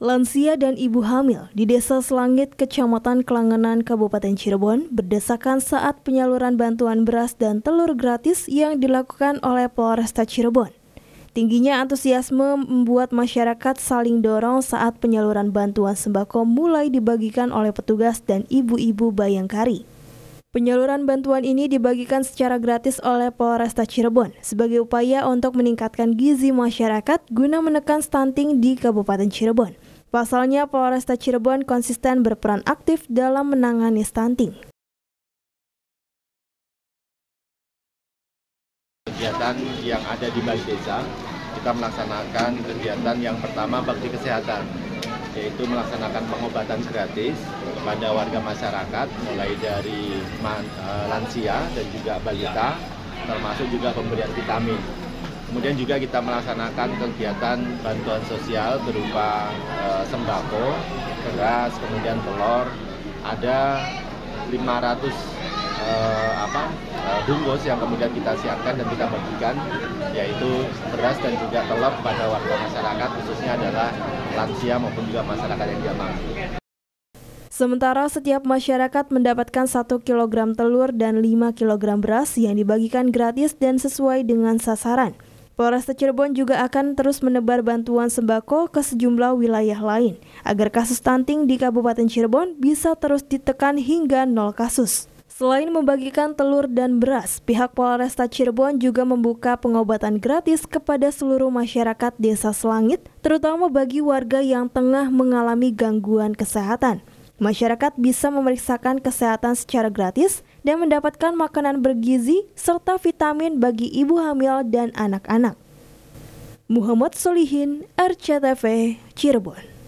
Lansia dan ibu hamil di Desa Selangit, Kecamatan Klangenan, Kabupaten Cirebon berdesakan saat penyaluran bantuan beras dan telur gratis yang dilakukan oleh Polresta Cirebon. Tingginya antusiasme membuat masyarakat saling dorong saat penyaluran bantuan sembako mulai dibagikan oleh petugas dan ibu-ibu Bayangkari. Penyaluran bantuan ini dibagikan secara gratis oleh Polresta Cirebon sebagai upaya untuk meningkatkan gizi masyarakat guna menekan stunting di Kabupaten Cirebon. Pasalnya, Polresta Cirebon konsisten berperan aktif dalam menangani stunting. Kegiatan yang ada di Balai Desa, kita melaksanakan kegiatan yang pertama bakti kesehatan, yaitu melaksanakan pengobatan gratis kepada warga masyarakat, mulai dari lansia dan juga balita, termasuk juga pemberian vitamin. Kemudian juga kita melaksanakan kegiatan bantuan sosial berupa sembako, beras, kemudian telur. Ada 500 bungkus yang kemudian kita siapkan dan kita bagikan, yaitu beras dan juga telur kepada warga masyarakat, khususnya adalah lansia maupun juga masyarakat yang tidak mampu. Sementara setiap masyarakat mendapatkan 1 kg telur dan 5 kg beras yang dibagikan gratis dan sesuai dengan sasaran. Polresta Cirebon juga akan terus menebar bantuan sembako ke sejumlah wilayah lain agar kasus stunting di Kabupaten Cirebon bisa terus ditekan hingga 0 kasus. Selain membagikan telur dan beras, pihak Polresta Cirebon juga membuka pengobatan gratis kepada seluruh masyarakat Desa Selangit, terutama bagi warga yang tengah mengalami gangguan kesehatan. Masyarakat bisa memeriksakan kesehatan secara gratis dan mendapatkan makanan bergizi serta vitamin bagi ibu hamil dan anak-anak. Muhammad Solihin, RCTV, Cirebon.